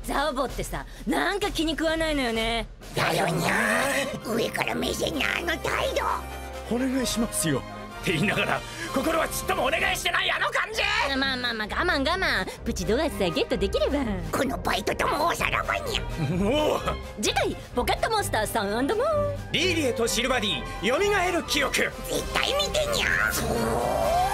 ザオボってさ、なんか気に食わないのよね。 だよにゃー、上から目線のあの態度。 お願いしますよって言いながら、心はちっともお願いしてないあの感じ。 まあ我慢。プチドガスさえゲットできれば。 このバイトともおさらばにゃ。 もう次回ポケットモンスターサン&モーン。 リーリエとシルバディ、蘇る記憶。 絶対見てにゃ。そう